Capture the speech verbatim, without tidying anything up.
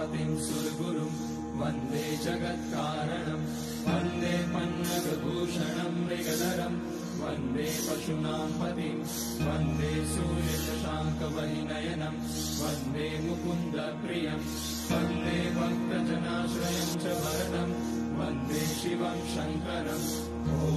पतिं सुरगुरुं वन्दे जगत्कारणं वन्दे पन्नगभूषणं मृगधरं वन्दे पशूनां पतिं वन्दे सूर्यशशाङ्कवहिनयनं वन्दे मुकुन्दप्रियं वन्दे भक्तजनाश्रयं च वरदं वन्दे शिवं शङ्करम् ॐ